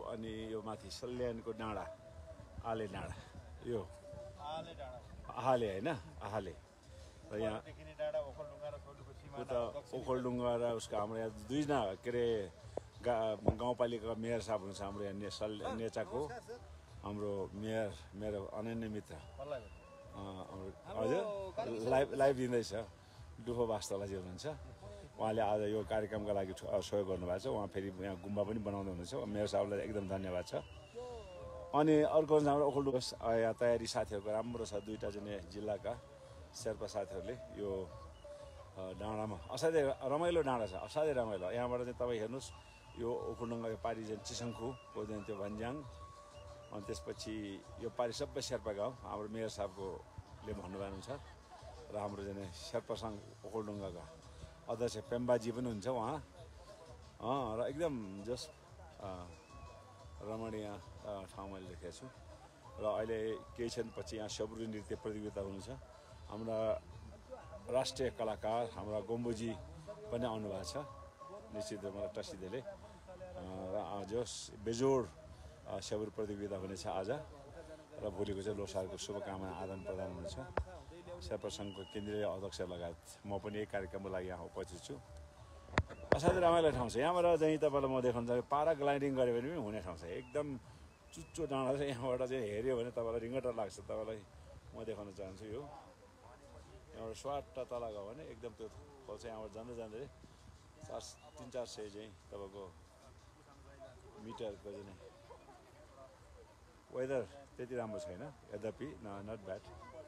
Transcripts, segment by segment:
अनि यो माथि सल्यानको डाँडा आले डाँडा यो आहाले होइन आहाले र यहाँ उता ओखलढुङ्गा र उसको हाम्रो यहाँ दुईजना के अरे गाउँपालिकाका मेयर साहब हुनुहुन्छ हाम्रो यहाँ नेचाको हाम्रो मेयर मेरो अनन्य मित्र हजुर लाइभ दिँदैछ डुफो वास्तवलाजी हुनुहुन्छ उहाँले आज यो कार्यक्रमका लागि सहयोग गर्नुभएको छ उहाँ फेरि यहाँ गुम्बा पनि बनाउँदै हुनुहुन्छ मेयर साहबलाई एकदम धन्यवाद छ अनि अर्को हाम्रो ओखलढुङ्गा यहाँ तयारी साथीहरूको राम्रो छ दुईवटा चाहिँ जिल्लाका शेर्पा साथीहरूले यो डाँडामा असाध्यै रमाइलो डाँडा छ असाध्यै रमाइलो यहाँबाट चाहिँ तपाईँ हेर्नुहोस् यो ओखलढुङ्गा यो पारी चाहिँ चिसङखुको चाहिँ त्यो भन्ज्याङ अनि त्यसपछि यो पारी सबै शेर्पा गाउँ हाम्रो मेयर साहबकोले भन्नुभएको अनुसार र हाम्रो चाहिँ शेर्पा सङ्घ ओखलढुङ्गाका अध्यक्ष पेम्बाजी पनि हुन्छ उहाँ र एकदम जस रमणीय ठाउँ मैले देखेको छु र अहिले केही क्षणपछि यहाँ सबुरी नृत्य प्रतियोगिता हुनुहुन्छ हाम्रा राष्ट्रिय कलाकार हाम्रा गोम्बुजी पनि आउनुभएको छ निश्चित रूपमा टसिदेले र जस बेजोड सेबुर प्रतियोगिता हुनेछ आज र भोलिको चाहिँ लोसारको शुभकामना आदान प्रदान हुनेछ शेर्पा सङ्घको केन्द्रीय अध्यक्ष लगायत म पनि यही कार्यक्रमको लागि यहाँ उपस्थित छु असाध्यै रमाइलो ठाउँ छ यहाँबाट चाहिँ तपाईँलाई म देखाउन चाहन्छु पाराग्लाइडिङ गऱ्यो भने पनि हुने ठाउँ छ एकदम चुच्चो डाँडा छ यहाँबाट चाहिँ हेऱ्यो भने तपाईँलाई रिङ्गटा लाग्छ तपाईँलाई म देखाउन चाहन्छु यो यहाँबाट स्वाट तल गयो भने एकदम त्यो खोल चाहिँ यहाँबाट जाँदै जाँदै 300-400 चाहिँ तपाईँको मिटरको चाहिँ वेदर त्यति राम्रो छैन यद्यपि नट ब्याड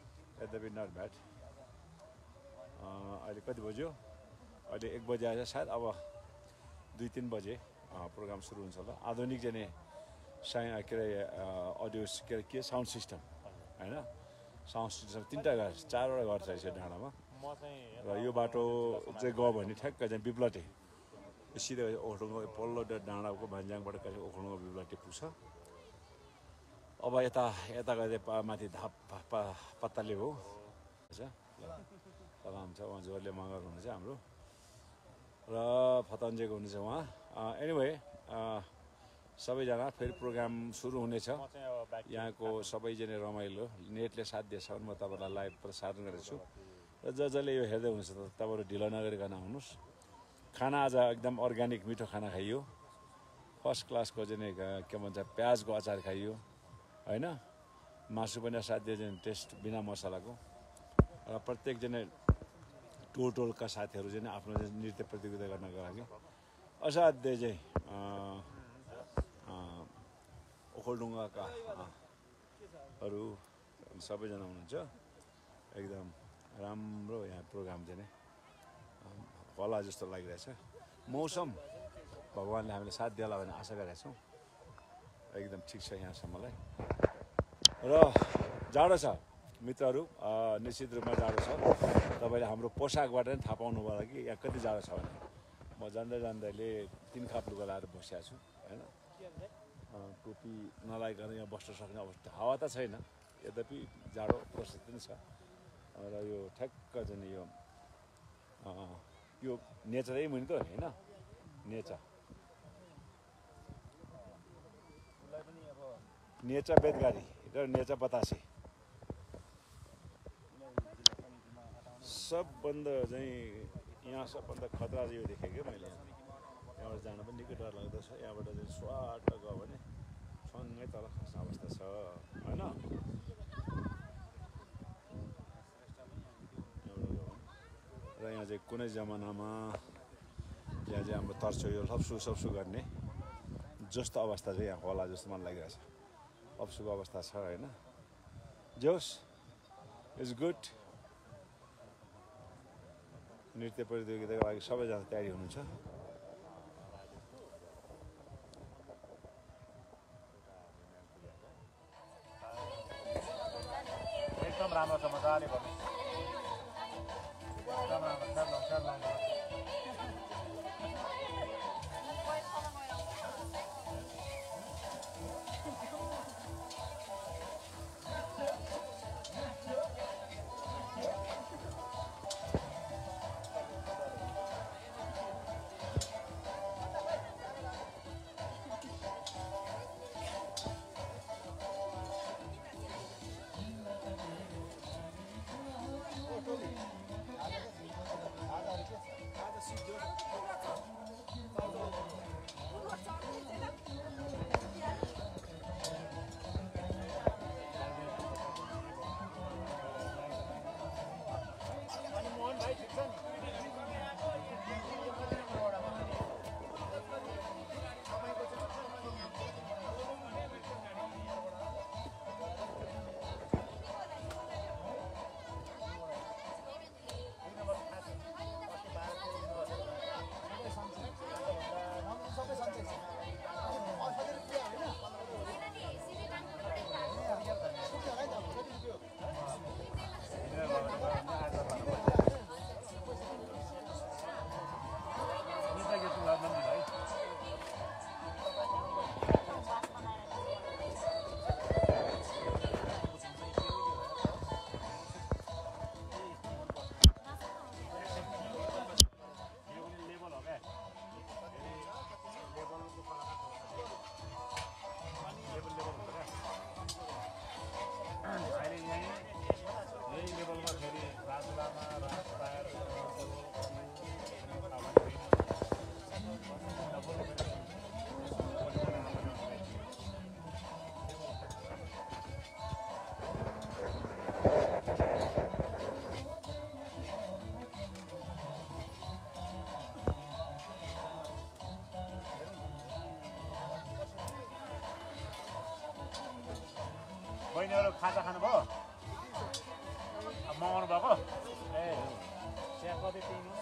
अहिले कति बज्यो अहिले 1 बजे आएछ सायद अब 2-3 बजे प्रोग्राम सुरु हुन्छ होला आधुनिक चाहिँ के अरे अडियो के साउन्ड सिस्टम होइन साउन्ड सिस्टम 3टा घर 4वटा घर छ यसो डाँडामा र यो बाटो चाहिँ गयो भने ठ्याक्क चाहिँ बिप्लटे सिधै ओखलढुङ्गा पल्लो डाँडाको भन्ज्याङबाट कहिले ओखलढुङ्गा बिप्लटे पुग्छ अब यता गए माथि धाप पत्ताले हो सलाम छ उहाँ जोरले मगर हुनुहुन्छ हाम्रो र फतन्जेको हुनुहुन्छ उहाँ एनिवे सबैजना फेरि प्रोग्राम सुरु हुनेछ यहाँको सबैजना रमाइलो नेटले साथ दिएछ भने म तपाईँलाई लाइभ प्रसारण गरेछु र जसले यो हेर्दै हुनुहुन्छ तपाईँहरू ढिलो नगरिकन आउनुहोस् खाना आज एकदम अर्ग्यानिक मिठो खाना खाइयो फर्स्ट क्लासको चाहिँ के भन्छ प्याजको अचार खाइयो होइन मासु पनि असाध्यै चाहिँ टेस्ट बिना मसलाको र प्रत्येकजना टोलका साथीहरू चाहिँ आफ्नो नृत्य प्रतियोगिता गर्नको लागि असाध्यै चाहिँ ओखलढुङ्गाका अरू सबैजना हुनुहुन्छ एकदम राम्रो यहाँ प्रोग्राम चाहिँ होला जस्तो लागिरहेछ मौसम भगवान्ले हामीले साथ दिएला भन्ने आशा गरेका छौँ एकदम ठिक छ यहाँसम्मलाई र जाडो छ मित्रहरू निश्चित रूपमा जाडो छ तपाईँले हाम्रो पोसाकबाट नै थाहा पाउनु भयो कि यहाँ कति जाडो छ भने म जान्दैले 3 खाप लुगा लाएर बसिएको छु होइन टोपी नलाइकन यहाँ बस्न सक्ने अवस्था हावा त छैन यद्यपि जाडो प्रस्तुत पनि छ र यो ठ्याक्क चाहिँ यो नेचरै मुनि त होइन नेचा बेदगारी र नेचा बतासे सबभन्दा चाहिँ यहाँ सबभन्दा खतरा यो देखेँ क्या मैले यहाँबाट जान पनि निकै डर लाग्दछ यहाँबाट चाहिँ स्वाट गयो भने सँगै तल खस्ने अवस्था छ होइन र यहाँ चाहिँ कुनै जमानामा यहाँ चाहिँ हाम्रो तर्सो यो सब्सु गर्ने जस्तो अवस्था चाहिँ यहाँ होला जस्तो मलाई लागिरहेछ अप्सुको अवस्था छ होइन जोस इज गुड नृत्य प्रतियोगिताको लागि सबैजना तयारी हुनुहुन्छ एकदम राम्रो छ मजाले भन्नु बहिनीहरू खाजा खानुभयो मगाउनु भएको ए चिया कति पिउनुहोस्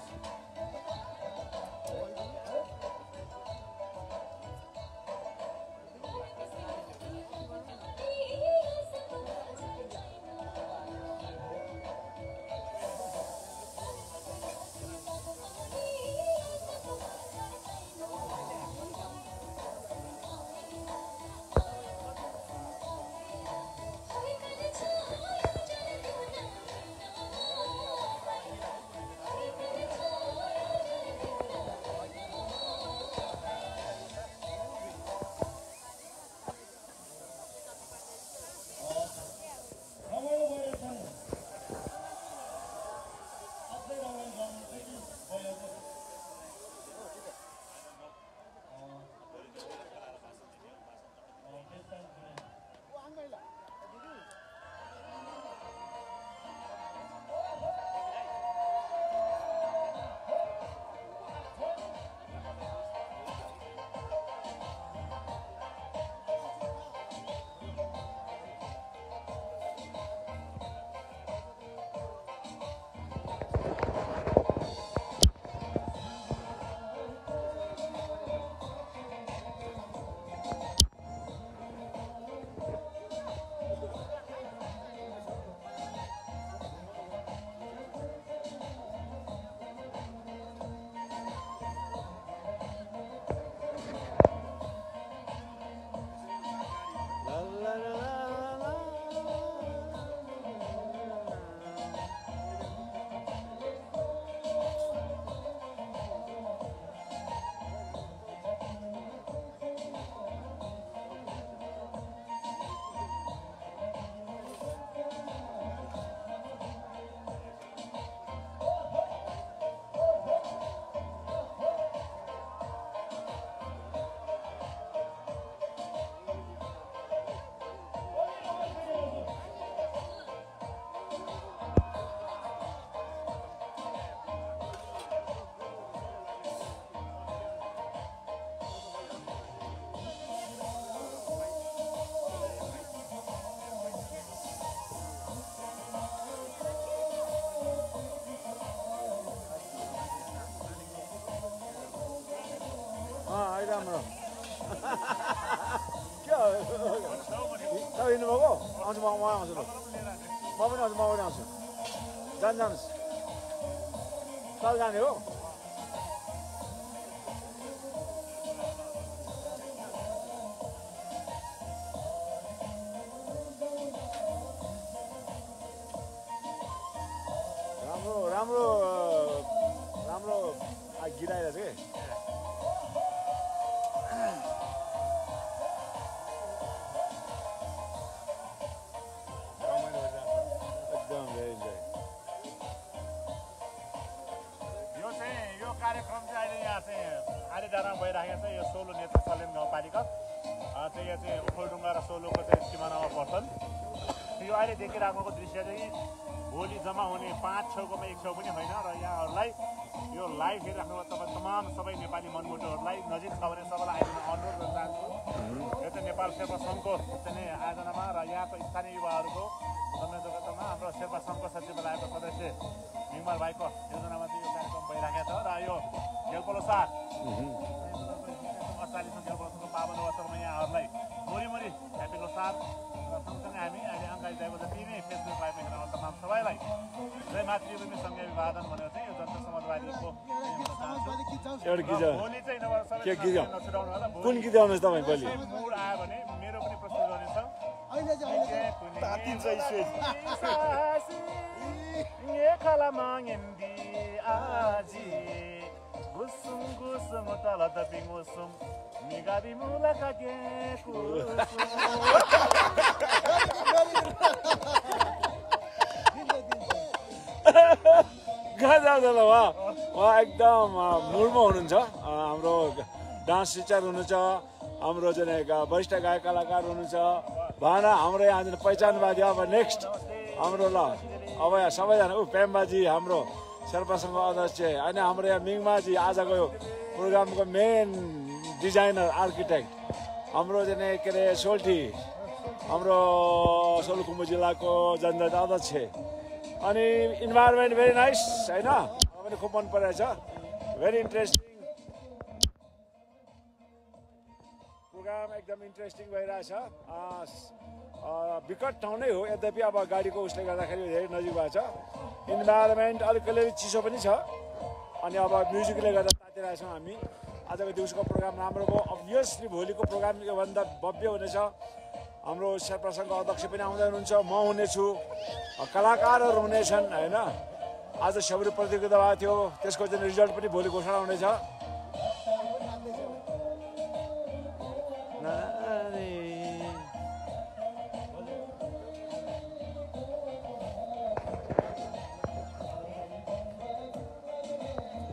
राम्रो के हो तपाईँ हिँड्नुभएको आउँछु म आउँछु ल म पनि आउँछु जानुहोस् कल जाने हो राम्रो गिराइरहेछ कि कार्यक्रम चाहिँ अहिले यहाँ चाहिँ आलिडाँडामा भइराखेको छ यो सोलु नेत्र सलेन गाउँपालिका चाहिँ यो चाहिँ ओखलढुङ्गा र सोलुको चाहिँ सिमानामा पर्छन् यो अहिले देखिराखेको दृश्य चाहिँ भोलि जम्मा हुने 5 छेउकोमा 1 छेउ पनि होइन र यहाँहरूलाई यो लाइभ हेरिराख्नु तपाईँ तमाम सबै नेपाली मनमुटुहरूलाई नजिक छ भने सबैलाई आइदिन अनुरोध गर्न चाहन्छु यो चाहिँ नेपाल शेर्पा सङ्घको चाहिँ आयोजनामा र यहाँको स्थानीय युवाहरूको संयोजकतामा हाम्रो शेर्पा सङ्घको सचिवालयको सदस्य निमल भाइको योजनामा चाहिँ यो कार्यक्रम भइराखेको छ र यो गेलपलोसार 48औं गेलपलोसारको पावन अवसरमा यहाँहरूलाई मोरी ह्याप्पी लोसार र सँगसँगै हामी अहिले अङ्गाइदिएको जति नै फेसबुक लाइभ हेर्न तमाम सबैलाई जय मातृभूमि सङ्घ विवादन भनेर चाहिँ यो जनता समाजवादीको भोलि चाहिँ नछुटाउनु होला कुन गीत आउनुहोस् तपाईँ भोलि मुड आयो भने मेरो पनि प्रस्तुत गर्नेछ Gusum gusum tala tapi ngusum Nigabi mula kage kusum गाजाला उहाँ एकदम मुडमा हुनुहुन्छ हाम्रो डान्स टिचर हुनुहुन्छ हाम्रो चाहिँ वरिष्ठ गायक कलाकार हुनुहुन्छ भाना हाम्रो यहाँ पहिचानवादी अब नेक्स्ट हाम्रो ल अब यहाँ सबैजना पेम्बाजी हाम्रो शेर्पा सङ्घ अध्यक्ष अनि हाम्रो यहाँ मिङमाजी आजको यो प्रोग्रामको मेन डिजाइनर आर्किटेक्ट हाम्रो चाहिँ के अरे सोल्टी हाम्रो सोलुखुम्बु जिल्लाको जनजाति अध्यक्ष अनि इन्भाइरोमेन्ट भेरी नाइस होइन पनि खुब मन परेछ भेरी इन्ट्रेस्टिङ प्रोग्राम एकदम इन्ट्रेस्टिङ भइरहेछ विकट ठाउँ नै हो यद्यपि अब गाडीको उसले गर्दाखेरि धेरै नजिक भएको छ इन्भाइरोमेन्ट अलिक चिसो पनि छ अनि अब म्युजिकले गर्दा तातिरहेछौँ हामी आजको दिउँसोको प्रोग्राम राम्रो भयो अभियसली भोलिको प्रोग्राम योभन्दा भव्य हुनेछ हाम्रो शेर्पा सङ्घको अध्यक्ष पनि आउँदै हुनुहुन्छ म हुनेछु कलाकारहरू हुनेछन् होइन आज सबैले प्रतियोगिता भएको थियो त्यसको चाहिँ रिजल्ट पनि भोलि घोषणा हुनेछ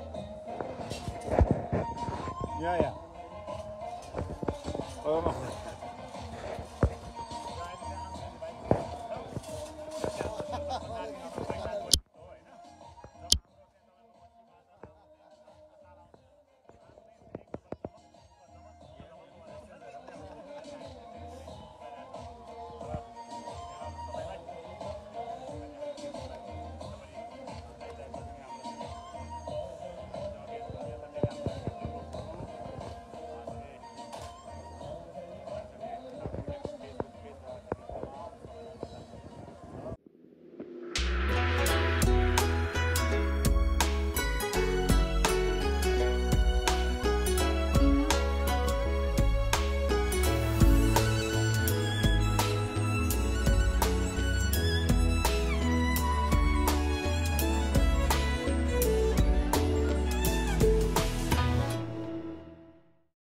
Yeah.